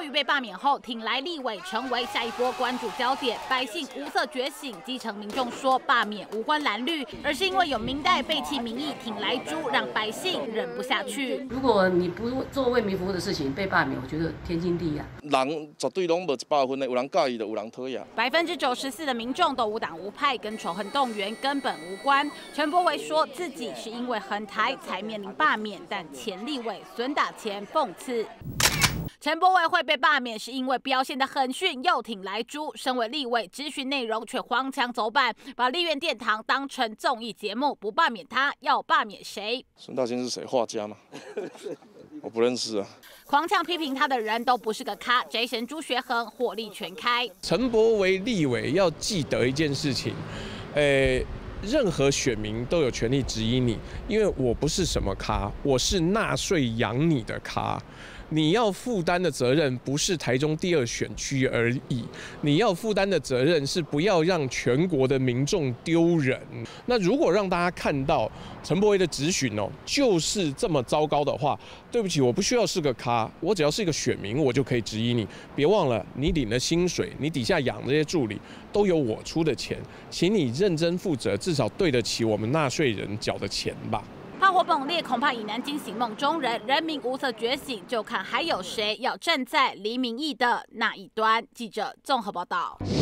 瑜被罢免后，挺来立委成为下一波关注焦点。百姓无色觉醒，基层民众说罢免无关蓝绿，而是因为有民代背弃民意挺来猪，让百姓忍不下去。 如果你不做为民服务的事情被罢免，我觉得天经地义啊。 人绝对拢无100分的，有人介意就有人讨厌。 94%的民众都无党无派，跟仇恨动员根本无关。陈柏惟说自己是因为横台才面临罢免，但前立委孙大千讽刺。陈柏惟会被罢免，是因为表现得很逊，又挺来猪。身为立委，质询内容却荒腔走板，把立院殿堂当成综艺节目。不罢免他，要罢免谁？ 孙大千是谁？画家吗？我不认识啊。 狂呛批评他的人都不是个咖，贼神朱学恒火力全开。 陈柏惟立委要记得一件事情，任何选民都有权利质疑你，因为我不是什么咖，我是纳税养你的咖。你要负担的责任不是台中第2选区而已，你要负担的责任是不要让全国的民众丢人。那如果让大家看到陈柏惟的质询就是这么糟糕的话，对不起，我不需要是个咖，我只要是一个选民，我就可以质疑你。别忘了，你领的薪水，你底下养这些助理，都有我出的钱，请你认真负责，至少对得起我们纳税人缴的钱吧。 炮火猛烈，恐怕以南惊醒梦中人，人民无色觉醒，就看还有谁要站在黎民意的那一端。记者综合报道。